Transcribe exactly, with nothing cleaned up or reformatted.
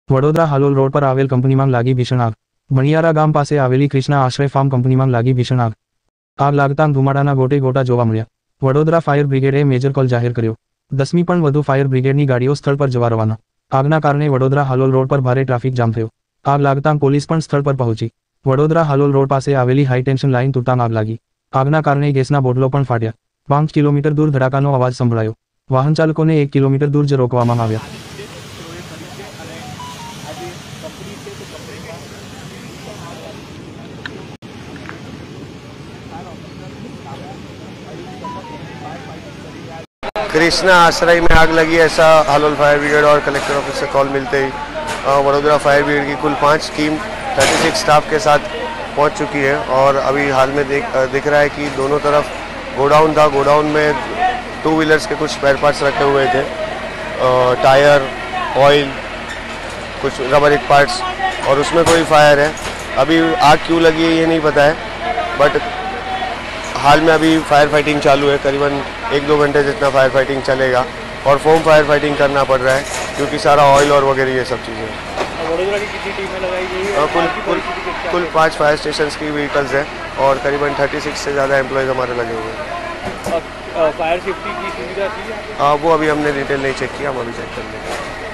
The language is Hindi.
વડોદરા હાલોલ રોડ પર આવેલ કંપનીમાં લાગી ભીષણ આગ. મણિયારા ગામ પાસે આવેલી ક્રિષ્ના આશ્રય ફાર્મ કંપનીમાં લાગી ભીષણ આગ. આગ લાગતા ધુમાડાના ગોટે ગોટા જોવા મળ્યા. વડોદરા ફાયર બ્રિગેડે મેજર કોલ જાહેર કર્યો. દસમી પણ વધુ ફાયર બ્રિગેડની ગાડીઓ સ્થળ પર જવા રવાના. આગના કારણે વડોદરા હાલોલ રોડ પર ભારે ટ્રાફિક જામ થયો. આગ લાગતા પોલીસ પણ સ્થળ પર પહોંચી. વડોદરા હાલોલ રોડ પાસે આવેલી હાઈ ટેન્શન લાઇન તૂટતા આગ લાગી. આગના કારણે ગેસના બોટલો પણ ફાટ્યા. પાંચ કિલોમીટર દૂર ધડાકાનો અવાજ સંભળાયો. વાહન ચાલકોને એક કિલોમીટર દૂર જ રોકવામાં આવ્યા. कृष्णा आश्रय में आग लगी ऐसा हालोल फायर ब्रिगेड और कलेक्टर ऑफिस से कॉल मिलते ही वडोदरा फायर ब्रिगेड की कुल पाँच टीम छत्तीस स्टाफ के साथ पहुंच चुकी है और अभी हाल में देख दिख रहा है कि दोनों तरफ गोडाउन था. गोडाउन में टू व्हीलर्स के कुछ स्पेयर पार्ट्स रखे हुए थे, टायर, ऑयल, कुछ रबरिक पार्ट्स, और उसमें कोई फायर है. अभी आग क्यों लगी है ये नहीं पता है, बट हाल में अभी फायर फाइटिंग चालू है. करीबन एक दो घंटे जितना फायर फाइटिंग चलेगा और फोम फायर फाइटिंग करना पड़ रहा है क्योंकि सारा ऑयल और वगैरह ये सब चीज़ें. वडोदरा की कितनी टीमें लगाई गई है? कुल कुल कुल पाँच फायर स्टेशन की व्हीकल्स हैं और करीबन छत्तीस से ज़्यादा एम्प्लॉयज़ हमारे लगे हुए हैं. फायर सेफ्टी की सुविधा थी? वो अभी हमने डिटेल नहीं चेक किया, हम अभी चेक कर लेंगे.